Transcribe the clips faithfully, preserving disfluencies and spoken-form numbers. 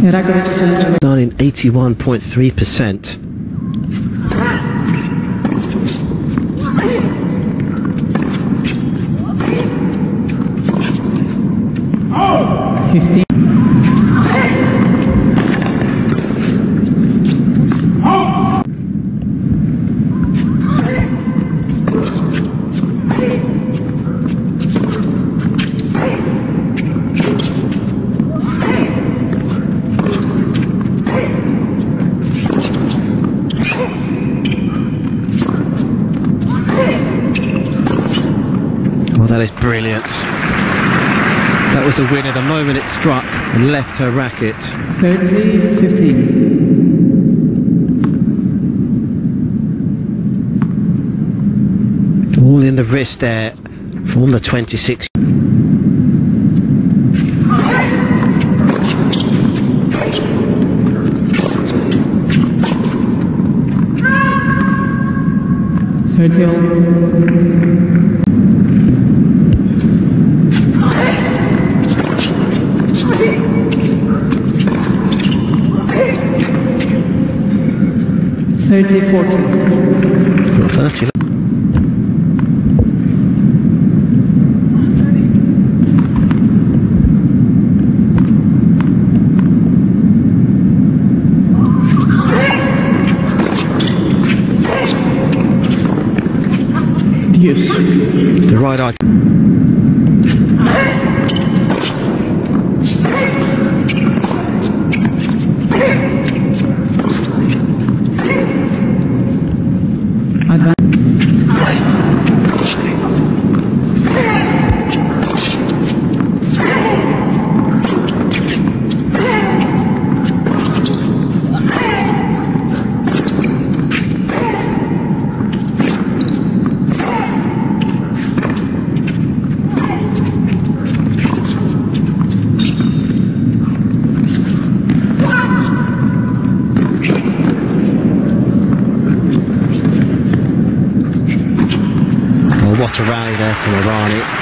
Done in eighty-one point three percent. Fifteen. Well, that is brilliant. That was the winner the moment it struck and left her racket. thirty, fifteen. All in the wrist there from the twenty-six. thirty all. thirty, fourteen. thirty. Yes. The right eye. What a rally there from Irani.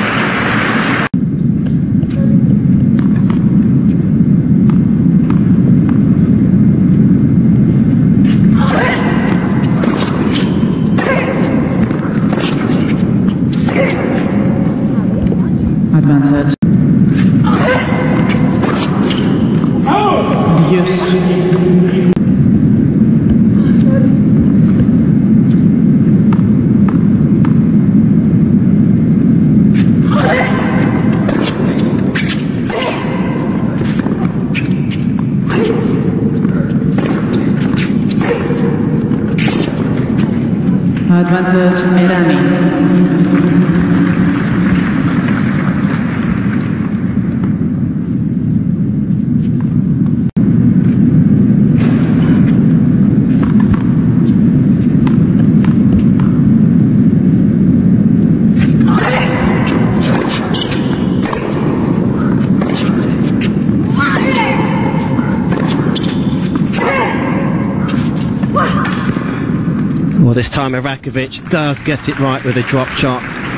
Advantage. Yes. Advantage Irani. Well, this time Irakovic does get it right with a drop shot.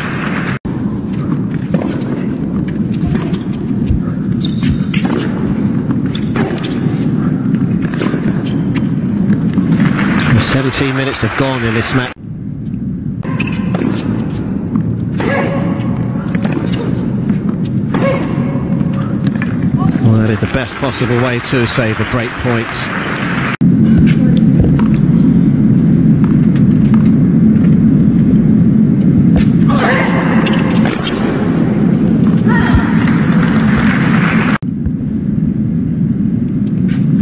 Well, seventeen minutes have gone in this match. Well, that is the best possible way to save a break point.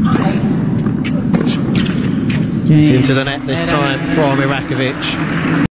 Into the net this time from Irakovic.